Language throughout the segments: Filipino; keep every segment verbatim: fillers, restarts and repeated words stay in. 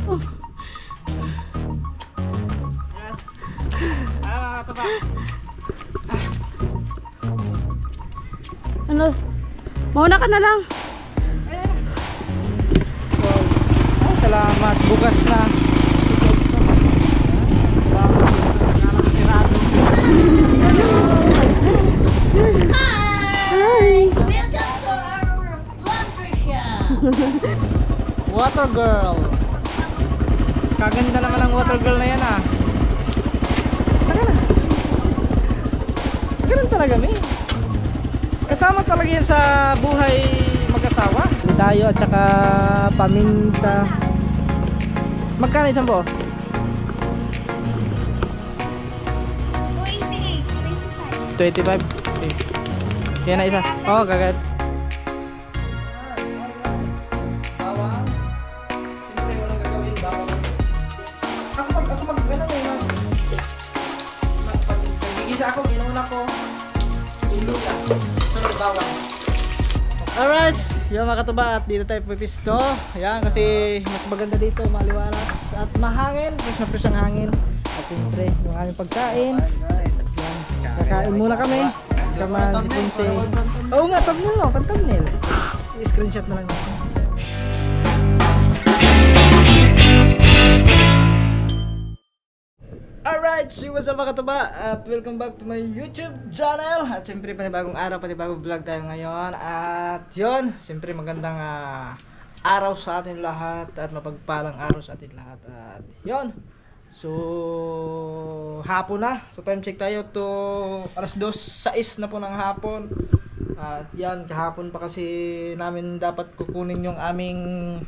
Oh. Yan. Ah, ito pa. Ano? Mauna ka na lang. Wow. Ah, salamat. Bukas na. Hi! Welcome to our laundry shop. Water girl. Kaganda naman ang water girl na yan ah. Saka na. Ganun talaga mi. Kasama talaga yan sa buhay mag-asawa. Tayo at saka paminta. Magkano isang po? twenty-five. Okay. Kaya na isa. Oo, oh, kagad. Bawang. Siyempre walang gagawin bawang. Ako mag, ako mag, ano mo mag, nagigisa ako, ginuna ko. Iluya. Sunod bawang. Alright, yung mga katuba at dito tayo pipisto. Ayan, kasi mas maganda dito, maliwalas at mahangin. Fresh na fresh ang hangin. At siyempre, yung aming pagkain. Kakain muna kami. Kama si Punse. Oo nga, thumbnail no, pan-thumbnail. I-screenshot na lang natin. Alright, so what's up mga katuba at welcome back to my YouTube channel. At siyempre panibagong araw, panibagong vlog tayo ngayon. At yun, siyempre magandang uh, araw sa atin lahat at mapagpalang araw sa atin lahat. At yun, so hapon na. So time check tayo to alas dos sais na po ng hapon. At yan, kahapon pa kasi namin dapat kukunin yung aming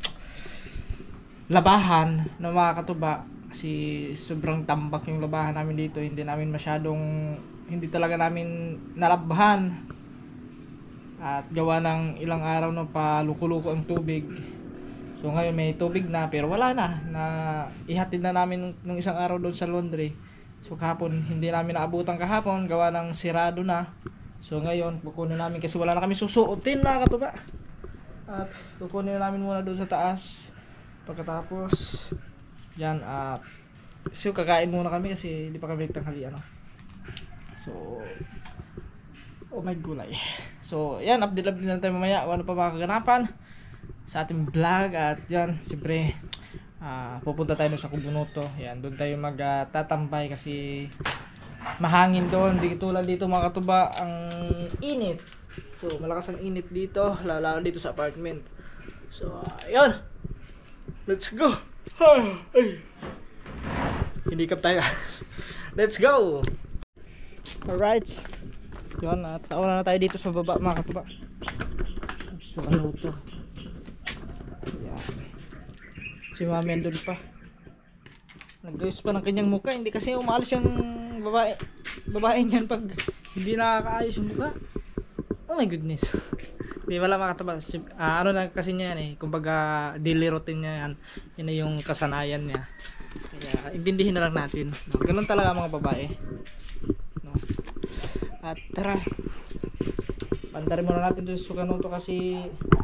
labahan ng mga katuba. Kasi sobrang tambak yung labahan namin dito. Hindi namin masyadong, hindi talaga namin nalabhan. At gawa ng ilang araw na paluko-luko ang tubig. So ngayon may tubig na pero wala na, na ihatid na namin nung isang araw doon sa laundry. So kahapon hindi namin naabutan kahapon, gawa ng sirado na. So ngayon kukunin namin kasi wala na kami susuotin na katuba. At kukunin na namin muna doon sa taas. Pagkatapos yan at so kakain muna kami kasi hindi pa kami nagtanghali ano. So oh my gulay. So yan, update-update na tayo mamaya kung ano pa mga kaganapan sa ating vlog. At yan, siyempre uh, pupunta tayo sa Kubunuto. Yan, doon tayo magtatambay uh, kasi mahangin doon. Di tulad dito mga katuba, ang init. So malakas ang init dito, lalo dito sa apartment. So uh, yan, let's go. Ay. Hindi kap tayo. Let's go. Alright, yun, at nauna na tayo dito sa baba mga katuba. So ano to? Yan. Si mami andun pa. Nag-ayos pa ng kanyang mukha. Hindi kasi umalis yung babae babae niyan pag hindi nakakaayos yung mukha. Oh my goodness. Di wala makataba. Uh, ano na kasi niya yan eh. Kumbaga daily routine niya yan. Yan na yung kasanayan niya. Kaya intindihin na lang natin. No, ganun talaga mga babae. No. At tara. Pantarin muna natin doon sa Sukanuto kasi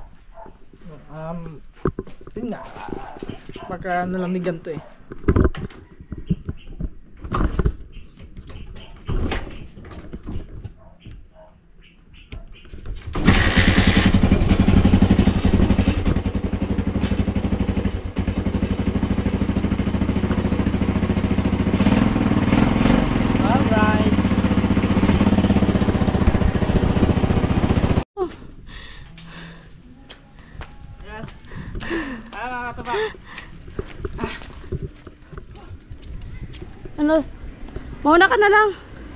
um yun nga, baka nalamigan to eh. Ano? Mauna ka na lang.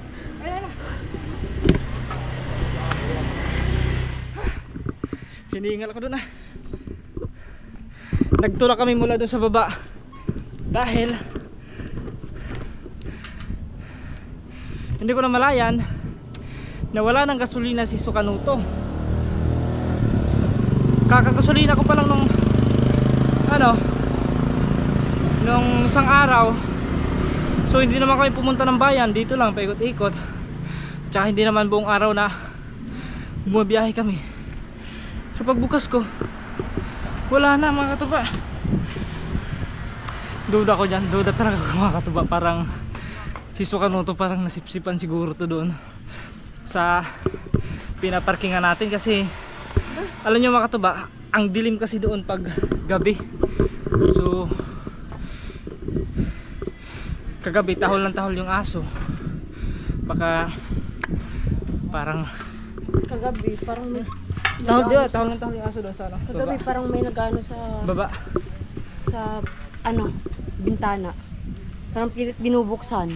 Hinihingal ako doon ah. Nagtulak kami mula doon sa baba dahil hindi ko na malayan na wala ng gasolina si Sukanuto. Kakagasolina ko pa lang nung ano nung isang araw. So hindi naman kami pumunta ng bayan, dito lang paikot-ikot. Tsaka hindi naman buong araw na bumabiyahe kami. So pagbukas ko, wala na mga katuba. Duda ko dyan, duda talaga mga katuba. Parang si Sukanuto parang nasipsipan siguro to doon sa pinaparkingan natin. Kasi alam nyo mga katuba, ang dilim kasi doon pag gabi. So kagabi tahol ng tahol yung aso. Baka parang Kagabi, parang may... tahol, di ba? Tahol ng tahol yung aso doon sa ano? Kagabi, Baba. parang may nag-ano sa... Baba. Sa, ano, bintana. Parang pilit binubuksan.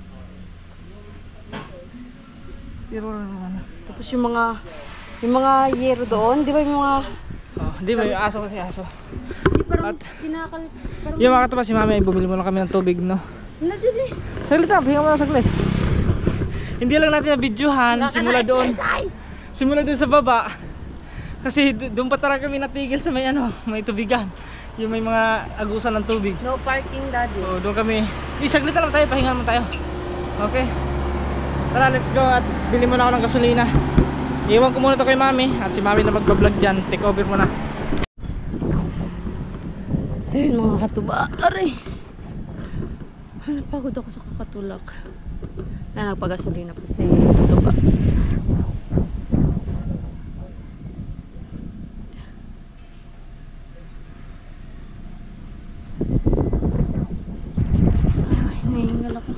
Pero ano? Tapos yung mga... Yung mga yero doon, di ba yung mga... Oh, hindi may aso kasi aso. Di, parang At- kinakal... Parang... Yung mga katuba, si mami ay bumili mo lang kami ng tubig, no? Wala din eh. Saglit lang, hinga mo lang saglit. Hindi lang natin na-videohan simula doon. Simula doon sa baba. Kasi d- doon pa talaga kami natigil sa may ano, may tubigan. Yung may mga agusan ng tubig. No parking, daddy. So doon kami. Di, saglit lang tayo, pahinga naman tayo. Okay. Tara, let's go at bili muna ako ng gasolina. Iwan ko muna to kay mami at si mami na magbablog dyan. Take over muna. So yun mga katuba. Aray. Ah, napagod ako sa kakatulak. Na nagpagasolina pa si katuba. Ay, nahingal ako.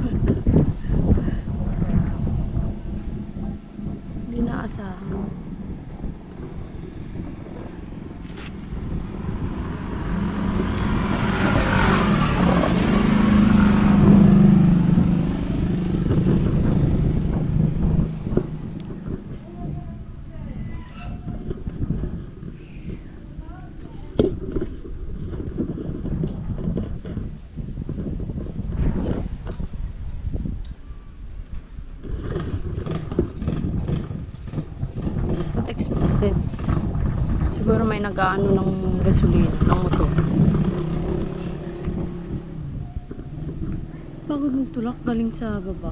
Hindi naasahan. Not expected. Siguro may nag-aano ng gasolina ng motor. Pagod magtulak galing sa baba.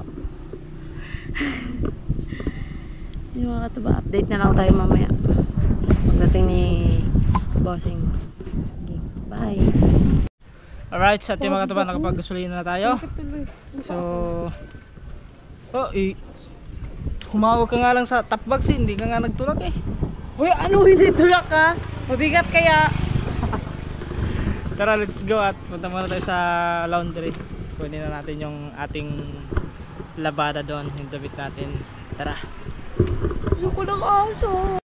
Yung mga katuba, update na lang tayo mamaya. Pagdating ni Bossing. Okay, bye. Alright, sa ating mga katuba, nakapag-gasolina na tayo. So, oh, eh, humawag ka nga lang sa top box, eh. Hindi ka nga nagtulak eh. Uy, ano hindi tulak ka? Mabigat kaya. Tara, let's go at punta muna tayo sa laundry. Kunin na natin yung ating labada doon, yung damit natin. Tara. Ayoko ng aso.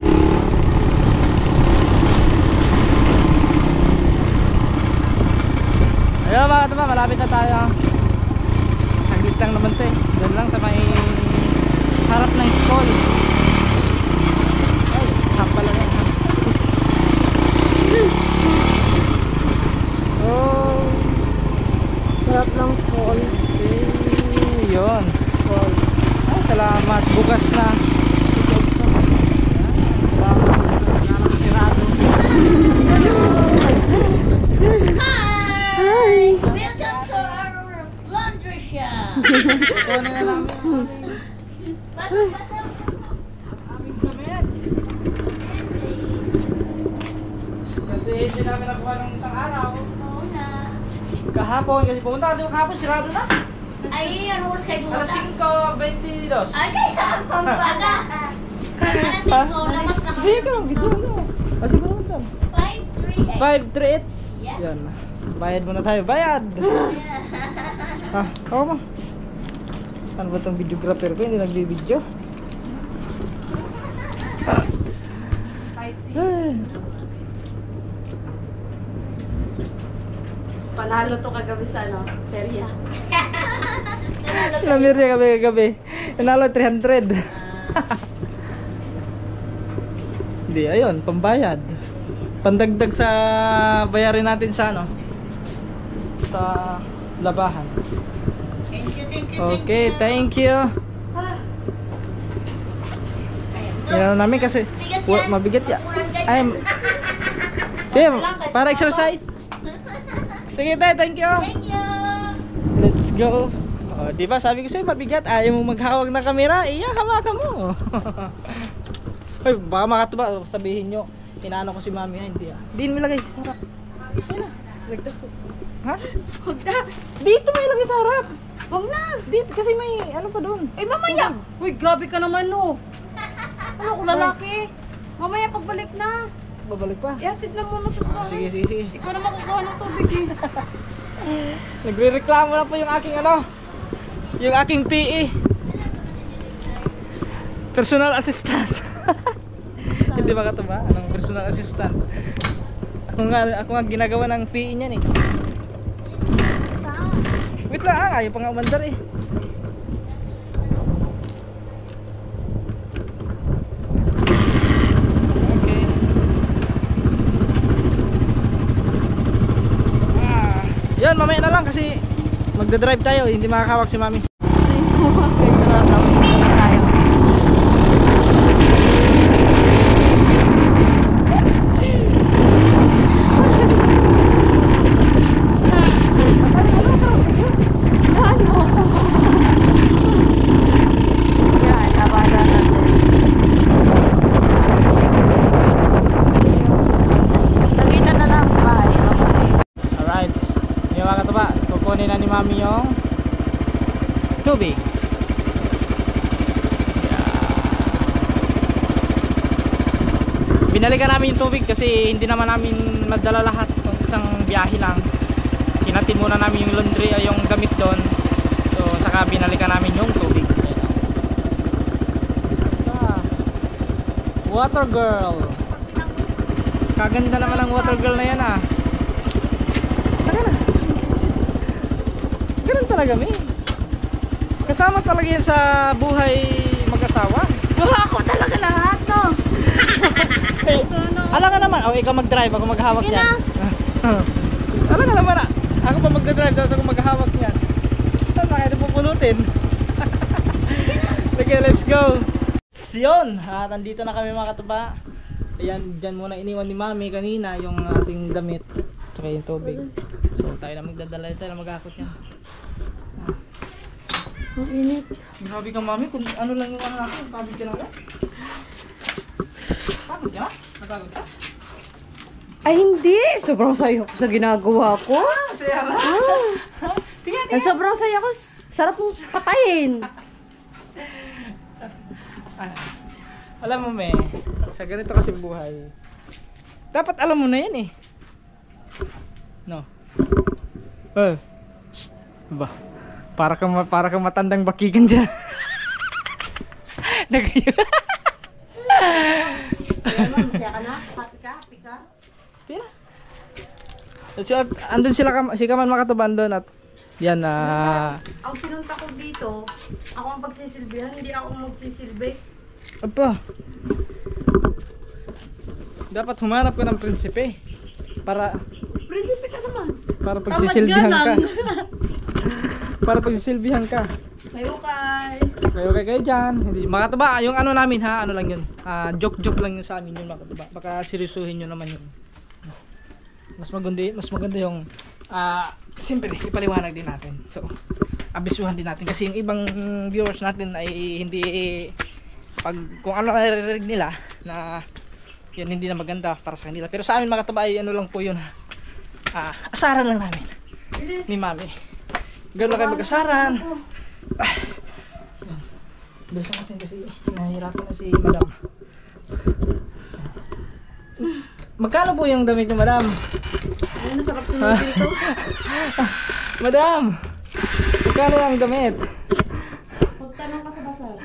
Ayun mga katuba, malapit na tayo. Saglit lang naman to eh. Doon lang sa may harap ng school. Ay, hapa lang yan. Oh, Sarap lang school. okay. Yun. Ay, salamat. Bukas na. Hi! Welcome to our laundry shop. Ito na lang. Pasok, pasok. Aming damit. Kasi hindi namin nakuha ng isang araw. Oo na. Kahapon, kasi pumunta ka doon kahapon, sirado na. Ay, ano oras kayo Alas pumunta? singko twenty-dos. Ay, kaya ang pala. Alas singko, labas na Hindi kami. ka lang, video mo. Kasi ko naman tam. five three eight. five three eight. Yes. Yan. Bayad muna tayo. Bayad! Ah, ako mo. Ano ba itong videographer ko? Hindi nagbi-video. five three eight. Ay. Panalo to kagabi sa ano, Peria. Namir niya gabi-gabi. Nanalo three hundred. Hindi, ayun, pambayad. Pandagdag sa bayarin natin sa ano? Sa labahan. Thank you, thank you, Okay, thank you. Yan namin kasi wa- mabigat ya. Ay, sige, para exercise. Sige tayo, thank you. Thank you. Let's go. Oh, di ba sabi ko sa'yo mabigat, ayaw mo maghawak ng kamera, iya hawakan mo. Ay, baka makatuba, sabihin nyo, inaano ko si mami, ay, hindi ah. Hindi mo lagay, sarap. Ayun na, lagdag ko. Ha? Huwag na. Dito may lagay sa harap. Huwag na. Dito kasi may ano pa doon. Eh, mamaya. Uy, grabe ka naman, no. Ano ko lalaki? Mamaya pagbalik na. Babalik pa. Ihatid na muna to sa Ah, sige, bahay. sige, sige. Ikaw na makukuha ng tubig eh. Nagre-reklamo na po yung aking ano, yung aking P E. Personal assistant. Hindi ba katuba? Anong personal assistant? Ako nga, ako nga ginagawa ng P E niyan eh. Wait lang, ah, ayaw pa nga umandar eh. Okay. Ah, yan, mamaya na lang kasi magdadrive tayo, hindi makakawak si mami. Alright, yung mga katuba, kukunin na ni mami yung tubig. Binalikan namin yung tubig kasi hindi naman namin madala lahat kung isang biyahe lang. Hinatid muna namin yung laundry ay yung gamit doon. So saka binalikan namin yung tubig. Ah, water girl. Kaganda naman ang water girl na yan ah. Saka na. Ganun talaga mi. Kasama talaga yan sa buhay mag-asawa. Ako talaga lahat, no? Eh, alam ka naman, oh, ikaw mag-drive, ako maghahawak Sige yan. Alam ka naman, ah, ako pa mag-drive, tapos ako maghahawak yan. Saan na kayo pupulutin? Okay, let's go. Yun, at nandito na kami mga katuba. Ayan, dyan muna iniwan ni mami kanina yung ating damit. Tsaka yung tubig. So tayo na magdadala, tayo na maghakot yan. Ang init. Grabe ka mami, kung ano lang yung ano natin, pagod ka na ba? Pagod ka na? Napagod ka? Ay, hindi. Sobrang saya ko sa ginagawa ko. Masaya ba? Ah. Tingnan, Ay, sobrang saya ko. Sarap mong patayin. Ah, alam mo me, sa ganito kasi buhay, dapat alam mo na yan eh. No? Eh, shh, ba? Para kang ma- para kang matandang bakigan dyan. Nagayo. Masaya ka na? Happy ka? Happy ka? Tira. So, andun sila kam si Kaman makatuban doon at yan na uh, Ang pinunta ko dito, ako ang pagsisilbihan, hindi ako magsisilbi. apa? Dapat humanap ka ng prinsipe para Prinsipe ka naman. para pagsisilbihan Tamad ka. lang. Para pagsisilbihan ka. May ukay. Kayo kayo kayo dyan. Hindi, mga katuba, yung ano namin ha, ano lang yun. Ah, joke-joke lang yun sa amin yun mga katuba. Baka seryosohin nyo naman yun. Mas maganda, mas maganda yung ah, siyempre, ipaliwanag din natin. So, abisuhan din natin. Kasi yung ibang viewers natin ay hindi, pag kung ano naririnig nila na yun hindi na maganda para sa kanila. Pero sa amin mga katuba ay ano lang po yun ha. Ah, asaran lang namin ni mami. Gano'n lang kayo mag-asaran. Ah, bilisan natin kasi nahihirapan na si madam. Magkano po yung damit ni madam? Ay, nasarap sunod dito. Madam! Magkano yung damit? Magtanong ka sa basar.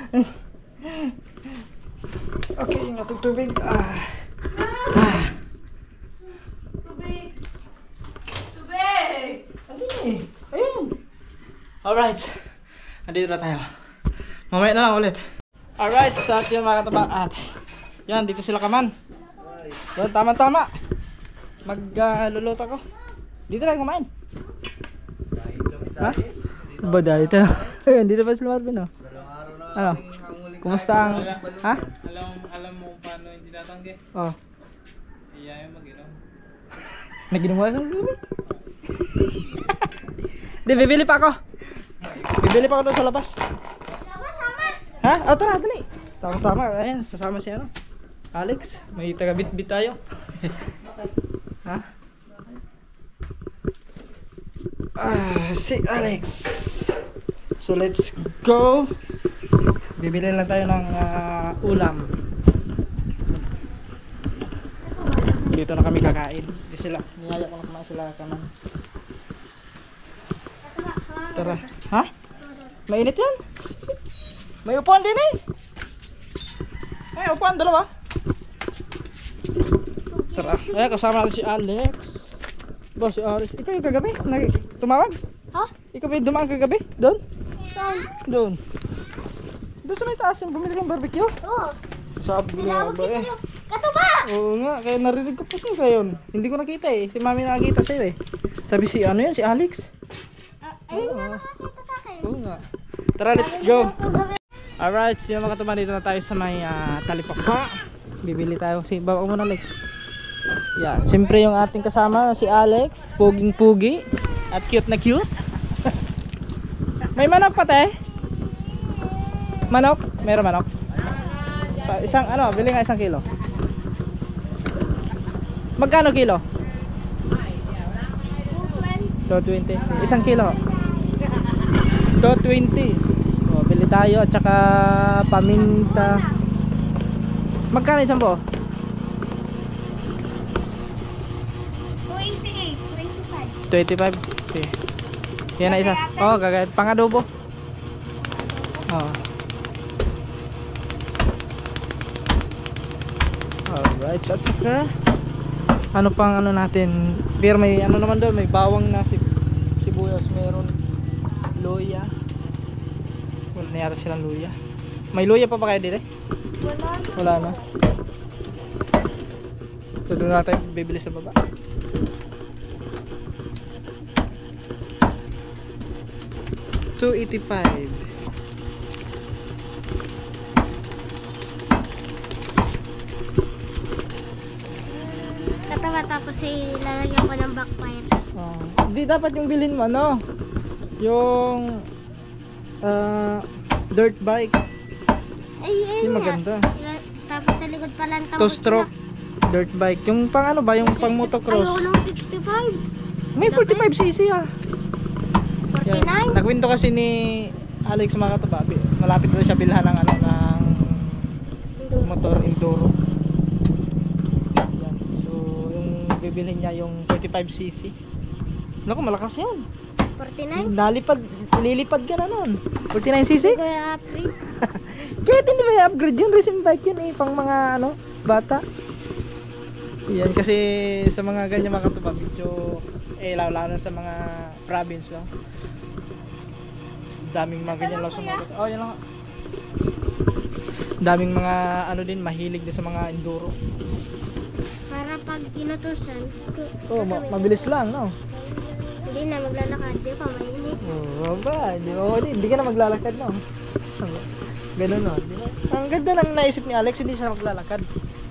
Okay, yung ating tubig. Ah. Ah. Tubig! Tubig! Ayun. Ayun. Alright. Nandito na tayo. Mamaya na lang ulit. Alright, sa atin mga kataba. At yan, dito sila Kaman. Yan, tama-tama. Magluluto uh, ko. Dito lang kumain. Ha? Ba dahil ito? Dito pa sila Marvin, no? Ano? Kumusta ang... Ha? Alam, alam mo paano hindi natanggi? Oh. Iyayaw mag-inom. Naginom mo kang gulay? Di, bibili pa ako. Bibili pa ako doon sa labas. Ha? O, tara, dali. Tama-tama. Ayan, sasama si ano. Alex, may taga-bit-bit tayo. Ha? Ah, si Alex. So let's go. Bibili lang tayo ng ah, ulam. Dito na kami kakain. Di sila, niyaya ko na kumain sila kanan. Tara. Ha? Mainit yan? May upuan din eh. Ay, upuan dalawa. Tara. Ay, kasama natin si Alex. Boss, si Aris. Ikaw yung kagabi? Nag tumawag? Ha? Ikaw ba yung dumaan kagabi? Doon? Saan? Doon. Doon sa may taas yung bumili kang barbecue? Oo. Sabi ko nga ba eh. Katuba! Oo nga, kaya narinig ko po siya ngayon. Hindi ko nakita eh. Si mami nakakita sa'yo eh. Sabi si ano yan, si Alex. Ayun nga nakakita sa akin. Oo nga. Tara, let's go. Alright, so mga katuman, dito na tayo sa may uh, talipapa. Bibili tayo. Si baba muna, Alex. Yan, siyempre yung ating kasama si Alex, puging pugi at cute na cute. May manok pa te? Manok? Meron manok? Pa- Isang ano, bili nga isang kilo. Magkano kilo? two twenty. Isang kilo. two twenty. O, bili tayo at saka paminta. Magkano isang buo? twenty-eight, twenty-five. twenty-five. Okay. Yan na isa. Oh, gagawin pang adobo. Oh. Alright, so at saka ano pang ano natin? Pero may ano naman doon, may bawang na si sibuyas, meron luya. Wala na yata silang luya. May luya pa ba kayo dito? Wala na. Wala na. So doon na tayo bibili sa baba. two eighty-five. Katawa tapos eh, lalagyan ko ng backfire. Oh. Hindi dapat yung bilhin mo ano? Yung ah, dirt bike. Ay, ayun Yung nga. maganda. Ila- Tapos sa likod pa lang Two stroke dirt bike. Yung pang ano ba? Yung pang motocross. Ayaw ng sixty-five. May forty-five cc ah. Yan. forty-nine. Nagwinto kasi ni Alex mga katababi. Malapit na siya bilhan ng ano ng motor enduro. Yan. So yung bibilhin niya yung forty-five cc. Naku, malakas yan. forty-nine. Nalipad, lilipad ka na nun. forty-nine cc? Siguro upgrade. Kahit hindi may upgrade yun, racing bike yun eh, pang mga ano, bata. Yan kasi sa mga ganyan mga katuba, medyo eh lalo lalo sa mga province, no? Daming mga ganyan lang sa mga oh, yan lang. Daming mga ano din, mahilig din sa mga enduro. Para pag inutusan, Oh, ma- mabilis lang, no? hindi na maglalakad. Di pa mainit. Oh, ba, di ba? Hindi, hindi ka na maglalakad, no? Ganun, no? Di ba? Ang ganda ng naisip ni Alex, hindi siya maglalakad.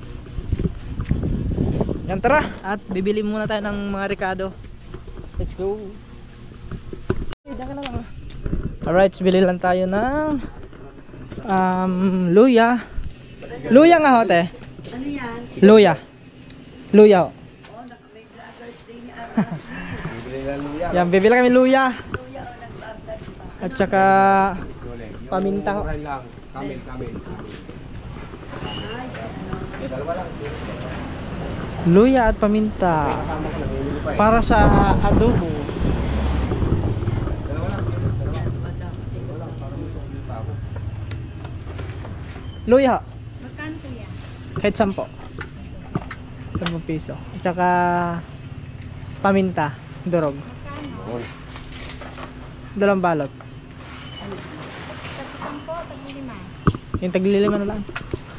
Yan, tara. At bibili muna tayo ng mga Ricardo. Let's go. Diyan ka na lang. Alright, bili lang tayo ng um, luya. Luya nga ho, te. Ano yan? Luya. Luya ho. Yan, bibili kami luya. At saka paminta ho. Kamil, kamil. Luya at paminta para sa adobo. Luya. Magkano po yan? Kahit sampo. Sampung piso. At saka paminta, durog. Dalawang balot. Sampo, tag-lima. Yung taglilima na lang.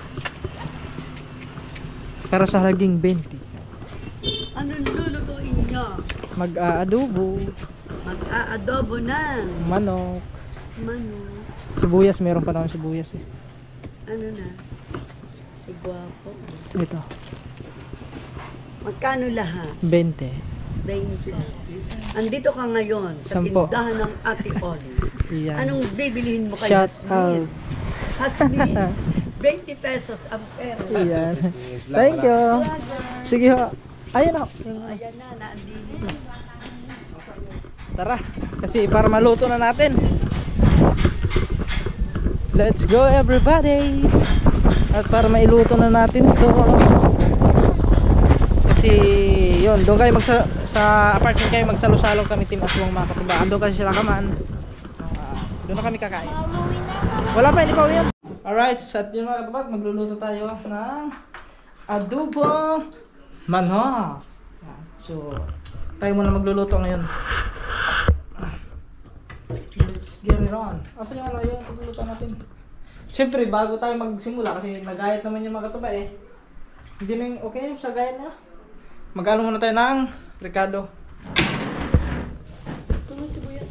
Para sa haging twenty. Ano lulutuin nyo? Mag-aadobo, Mag-aadobo ng manok, manok. sibuyas, meron pa naman sibuyas eh. Ano na? Si Guapo. Ito, Magkano lahat? twenty. twenty. Andito ka ngayon sa Sampo. tindahan ng Ate Oli. Iyan. Anong bibilihin mo kay Shout Hasmin? out. Hasmin, twenty pesos ang pera. Iyan. Thank you. Sige ho. Ayun ho. Ayan na, naandito. Tara, kasi para maluto na natin. Let's go everybody. At para mailuto na natin ito. Kasi yun, doon kayo magsa sa apartment kayo magsalo-salo kami team Aswang mga katuba. Ando kasi sila kaman. Uh, doon na kami kakain. Wala pa, hindi pa uwi yan. Alright, sa yun mga katuba, magluluto tayo ng adobo manok. So, tayo muna magluluto ngayon. Let's get it on. Asan yung ano yun? Pagluluto natin. Siyempre, bago tayo magsimula kasi nagayat naman yung mga katuba eh. Hindi na yung okay sa gayat na. Mag-ano muna tayo ng Ricardo. Ito yung sibuyas.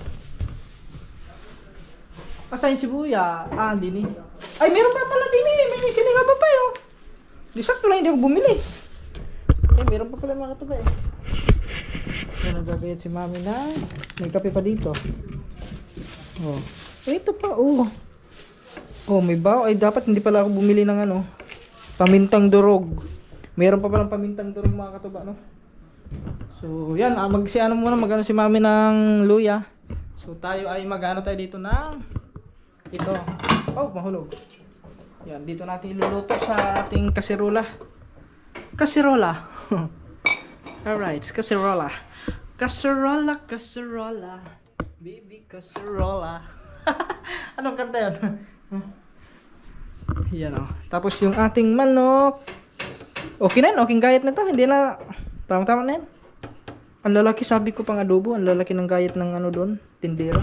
Asan yung sibuya? Ah, hindi ni. Ay, meron pa pala din eh. May sinigaba pa yun. Di sakto lang, hindi ako bumili. Eh, meron pa pala mga katuba eh. Yan, nagagayat si mami na. May kape pa dito. Oh. Eh, ito pa, oh. Oh, may baw. Ay, dapat hindi pala ako bumili ng ano. Pamintang durog. Meron pa palang pamintang durog mga katuba, no? So, yan. Ah, magsiano muna. Magano si mami ng luya. So, tayo ay magano tayo dito ng ito. Oh, mahulog. Yan. Dito natin iluluto sa ating kaserola. Kaserola. Alright, kaserola. Kaserola, kaserola. Baby, kaserola. Anong kanta yun? Yan o. Tapos yung ating manok. Okay na yun. Okay gayat na to. Hindi na. Tama-tama na yan. Ang lalaki sabi ko pang adobo. Ang lalaki ng gayat ng ano doon. Tindera.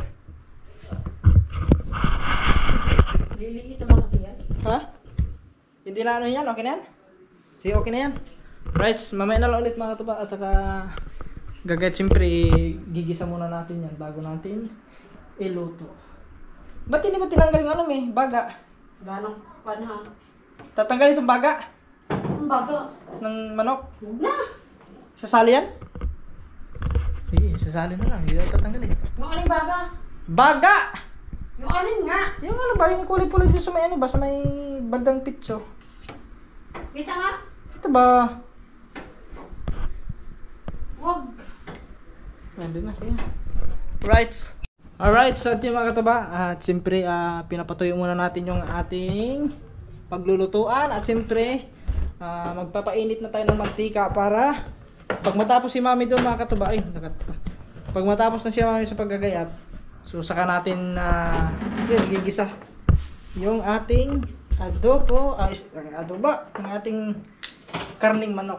Liliit naman kasi yan. Ha? Hindi na ano yan. Okay na yan? Sige, okay na yan. Right. Mamaya na lang ulit mga katuba. At saka gagayat siyempre gigisa muna natin yan bago natin iluto. Ba't hindi mo tinanggal yung ano may baga? Ganong panahon. Tatanggal itong baga Ang baga. ng manok. Na! Sasali yan? Sige, sasali na lang. Hindi na tatanggalin. Yung aling baga. Baga! Yung alin nga. Yung ano ba? Yung kulay-pulay dito sa may ano ba? Sa may bandang pitso. Kita nga. Ito ba? Wag. Pwede na, sige. Right. Alright, so ito yung mga katuba. At siyempre, uh, pinapatuyo muna natin yung ating paglulutuan. At siyempre, uh, magpapainit na tayo ng mantika para pag matapos si mami doon mga katuba. Ay, nakat pag matapos na si mami sa paggagayat, so saka natin uh, yun, gigisa yung ating adobo, uh, adoba, yung ating karning manok.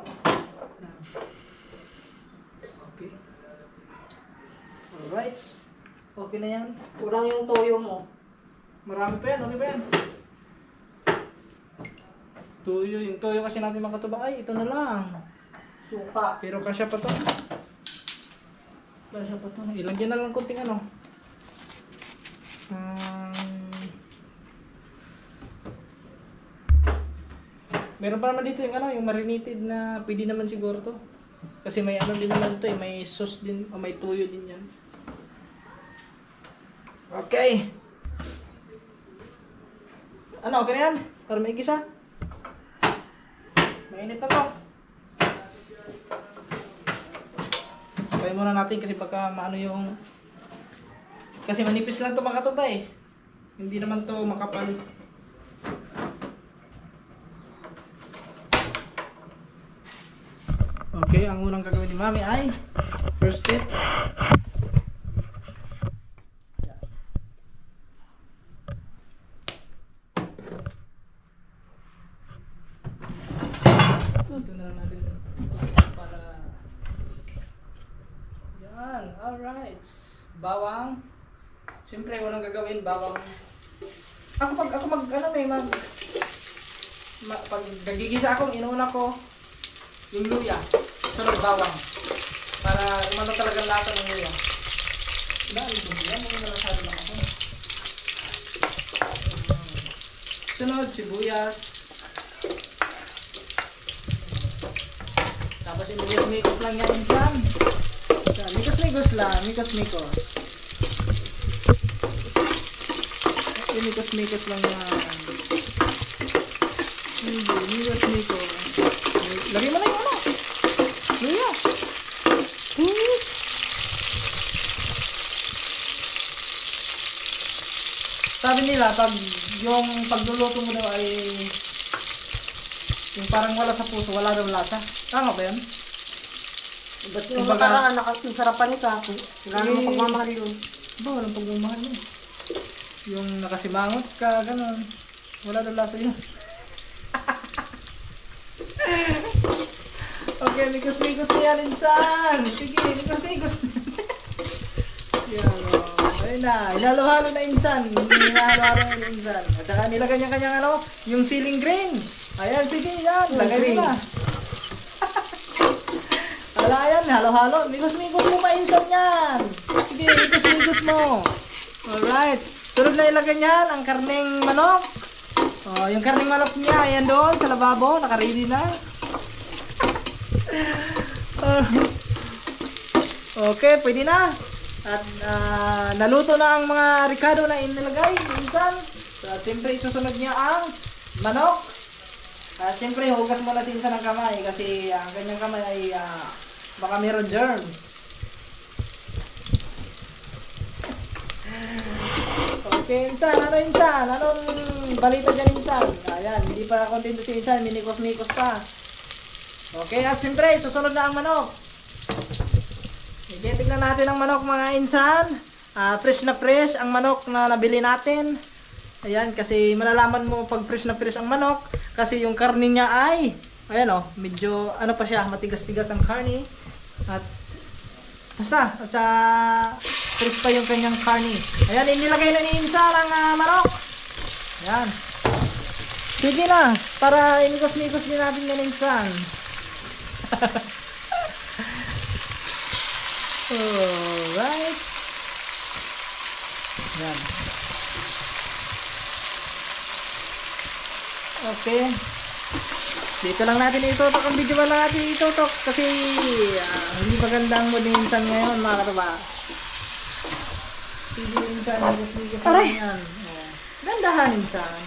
Okay. Alright. Okay na yan. Kurang yung toyo mo. Marami pa yan. Okay pa yan. Tuyo. Yung tuyo kasi natin mga katuba. Ay, ito na lang. Suka. Pero kasya pa to. Kasya pa to. Ilagyan na lang kunting ano. Um, meron pa naman dito yung ano, yung marinated na pwede naman siguro to. Kasi may ano din naman to eh. May sauce din. O may tuyo din yan. Okay. Ano, okay na yan? Para may gisa. Mainit na to. Try muna natin kasi pagka maano yung... Kasi manipis lang to mga katuba eh. Hindi naman to makapal. Okay, ang unang gagawin ni mami ay first step. Ito na lang natin ito para yan, alright. Bawang. Siyempre, walang gagawin, bawang. Ako pag ako mag ano may mag ma, pag nagigisa ako, inuuna ko yung luya. Sunod bawang. Para umano talaga ang lasa ng luya. Dahil ito yan, mga nalasado lang ako. Sunod, sibuyas. Tapos imigos-migos lang yan dyan. Migos-migos lang, migos-migos. Migos-migos lang yan. Hindi, migos-migos. Lagay mo na yung ano. Luya. Hmm. sabi nila, pag yung pagluluto mo daw ay yung parang wala sa puso, wala daw lasa. Tama ba yan? Ba't yung Kumbaga- nakaraan, nakasarapan ni Kako? Wala Eh, namang pagmamahal yun. Ba, walang pagmamahal mo. Yung nakasimangot ka, ganun. Wala daw lasa yun. Okay, mikos-mikos na yan, insan. Sige, mikos-mikos na. Yan, oh. Ayun na, hinalo-halo na insan. Hinalo-halo na insan. At saka nilagay niya kanyang ano, yung ceiling green. Ayan, sige, yan. Lagay mo na. Wala yan, halo-halo. Mikos-mikos mo pa insan yan. Sige, mikos-mikos mo. Alright. Sunod na ilagay niyan ang karneng manok. Oh, yung karneng manok niya, ayan doon sa lababo, naka-ready na. Ah. Okay, pwede na. At ah, naluto na ang mga ricado na inilagay minsan. So, siyempre isusunod niya ang manok. At siyempre hugas mo na sinsa ng kamay kasi ang kanyang kamay ay ah, baka meron germs. Okay, insan, ano insan? Anong balita dyan insan? Ayan, hindi pa kontento si insan, minikos-mikos pa. Okay, at siyempre, susunod na ang manok. Okay, tignan natin ang manok mga insan. Ah, fresh na fresh ang manok na nabili natin. Ayan, kasi malalaman mo pag fresh na fresh ang manok. Kasi yung karne niya ay, ayan o, medyo ano pa siya, matigas-tigas ang karne. At, basta, at sa fresh pa yung kanyang karne. Ayan, inilagay na ni insan ang ah, manok. Ayan. Sige na, para inikos-nikos din natin yan insan. Alright. Yan. Okay. Dito lang natin itutok ang video lang natin itutok kasi uh, hindi maganda ang mood ni insan ngayon mga katuba. Sige insan, nagos-nigos Aray! yan. Oh. Gandahan insan.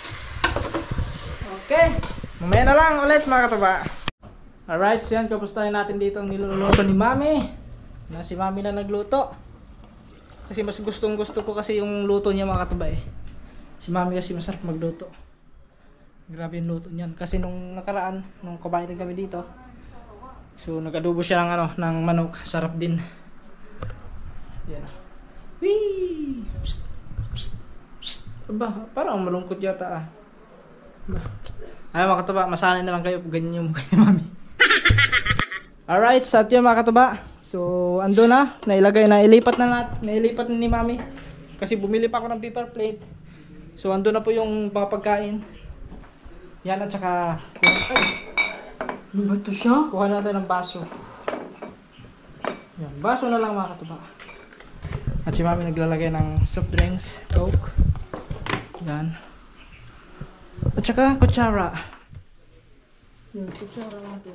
Okay. Mamaya na lang ulit mga katuba. Alright, so yan, kapustahin natin dito ang niluluto ni Mami. Na si Mami na nagluto. Kasi mas gustong gusto ko kasi yung luto niya mga katuba eh. Si Mami kasi masarap magluto. Grabe yung luto niyan. Kasi nung nakaraan, nung kumain rin kami dito, so nag-adobo siya ng, ano, ng manok. Sarap din. Yan. Whee! Psst! Psst! Psst! Aba, parang malungkot yata ah. Aba. Ay mga katuba, masanay na lang kayo. Ganyan yung mukha ni Mami. Alright, sa atin mga katuba. So, ando na. Nailagay na. Ilipat na natin. Nailipat na ni Mami. Kasi bumili pa ako ng paper plate. So, ando na po yung mga pagkain. Yan at saka... Ay! Ano ba ito siya? Kuha natin ng baso. Yan. Baso na lang mga katuba. At si Mami naglalagay ng soft drinks. Coke. Yan. At saka kutsara. Yan, kutsara natin.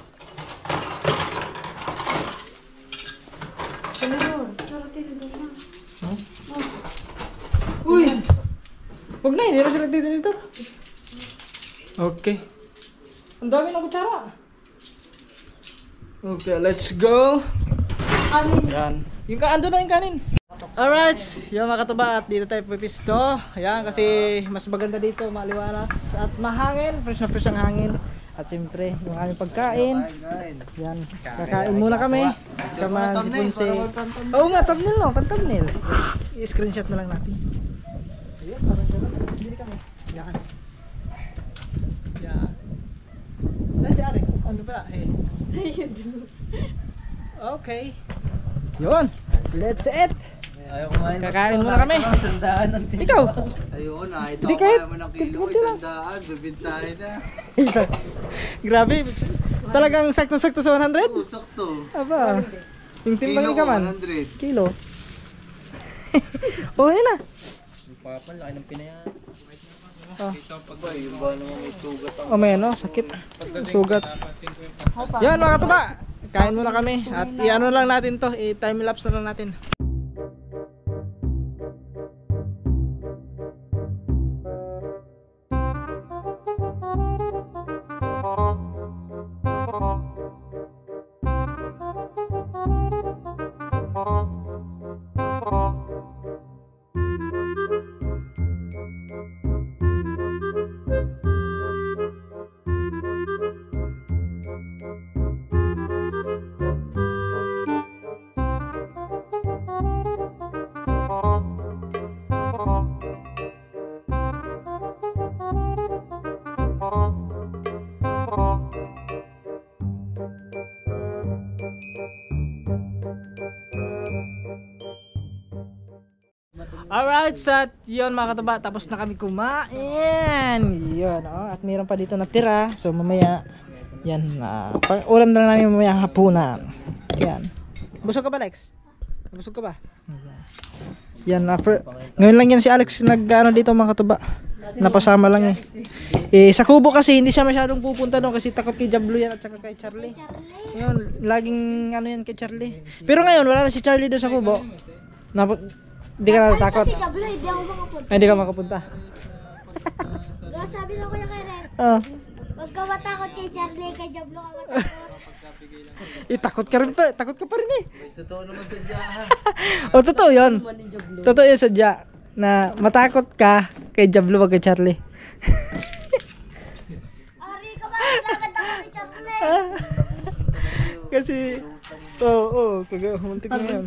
Tinidor. Tara, tinidor na. Huh? Uy! Huwag na, hindi na sila dito dito. Okay. Ang dami ng kutsara. Okay, let's go. Amin. Yan. Yung ka, ando na yung kanin. Alright, yung mga katuba at dito tayo pipisto. Ayan, kasi mas maganda dito, maliwalas at mahangin. Fresh na fresh ang hangin. At siyempre, yung aming pagkain. Yan, kakain muna kami. Kaman si Punse. Oo nga, thumbnail no, pan-thumbnail. I-screenshot na lang natin. Ayan, parang gano'n. Hindi kami. Yan. Yan. Ay, si Alex. Ano pala? Eh. Okay. Yun. Let's eat. Ayaw kumain. Kakain muna kami. Sandaan ng tito. Ikaw. Ayun, nakita Hindi ko kahit- kaya mo ng kilo, kahit- isang daan, bibintahin na. Grabe. Talagang sakto-sakto sa one hundred? Usok to. Aba. Yung timbang Kilo ni ko, Kaman. one hundred. Kilo. Oh, yun na. Papan, laki ng pinayan. Oh. Ba, iba naman may sugat ang Oh, may ano, sakit. Sugat. Yan mga katuba. Kain muna kami. At i-ano lang natin to. I-time lapse na lang natin. Alright, sa yun mga katuba, tapos na kami kumain. Yun, oh, at mayroon pa dito natira. So mamaya, yan, uh, pang ulam na lang namin mamaya hapunan. Yan. Busog ka ba, Lex? Busog ka ba? Yan, uh, for, ngayon lang yan si Alex nag ano dito mga katuba. Napasama lang eh. Eh sa Kubo kasi hindi siya masyadong pupunta doon kasi takot kay Jablo yan at saka kay Charlie. Ngayon, laging ano yan kay Charlie. Pero ngayon wala na si Charlie doon sa Kubo. Nap hindi ka na natakot. Kasi Jablo, hindi ako makapunta. Ay, hindi ka makapunta. Kaya sabi ko kuya kay Ren, Ah. huwag ka matakot kay Charlie, kay Jablo ka matakot. Eh, takot ka rin pa. Takot ka pa rin eh. Totoo naman sa diyan. O, totoo yun. Totoo yun sadya. Na matakot ka kay Jablo wag kay Charlie. Ari ka ba, nagagad ako kay Charlie. Kasi, oo, oh, oh, kaga, muntik na yun.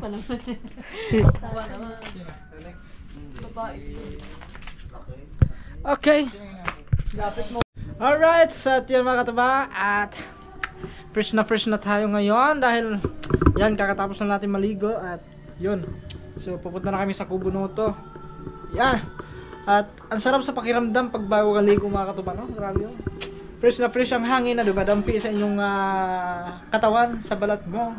Okay. Alright, sa so, yan mga katuba. At fresh na fresh na tayo ngayon dahil yan kakatapos na natin maligo at yun. So pupunta na kami sa Kubunoto. Yan. At ang sarap sa pakiramdam pag bago kang ligo mga katuba, no? Grabe yun. Fresh na fresh ang hangin na dumadampi sa inyong uh, katawan, sa balat mo.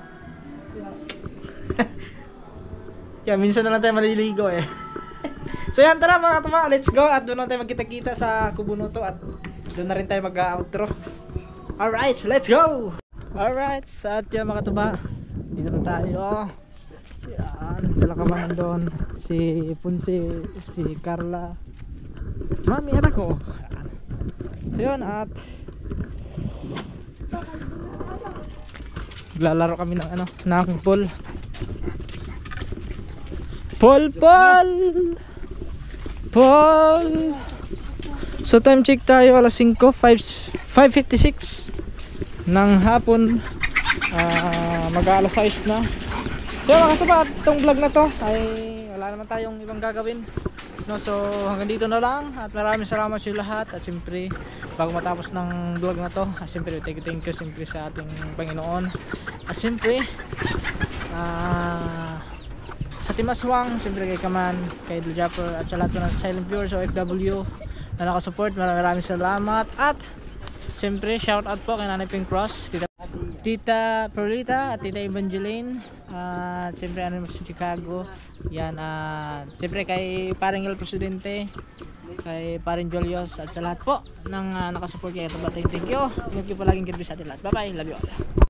Kaya minsan na lang tayo maliligo eh. So yan, tara mga katuba, let's go. At doon na tayo magkita-kita sa Kubunoto at doon na rin tayo mag-outro. Alright, let's go! Alright, sa at yan mga katuba, dito na tayo. Yan, sila ka ba nandun? Si Punsi, si Carla, mami, anak ko. So yun, at naglalaro kami ng ano, ng pool. Pool, pool! Pool! So time check tayo alas singko, five fifty-six ng hapon. uh, Mag-aalas sais na. So mga katuba, itong vlog na to ay wala naman tayong ibang gagawin, no? So hanggang dito na lang at maraming salamat sa lahat. At siyempre bago matapos ng vlog na to, at siyempre thank you, thank you siyempre sa ating Panginoon. At siyempre uh, sa Team Aswang, siyempre kay Kaman, kay Dljapper at sa lahat ng silent viewers o F W na nakasupport, maraming maraming salamat. At siyempre shout out po kay Nanay Pink Cross, Tita, Tita Perlita at Tita Evangeline, at uh, siyempre ano sa Chicago yan, at uh, siyempre kay Paring El Presidente, kay Paring Julius at sa lahat po ng uh, nakasupport kay Ito Batay. Thank you, thank you palaging kirby sa atin lahat. Bye bye, love you all.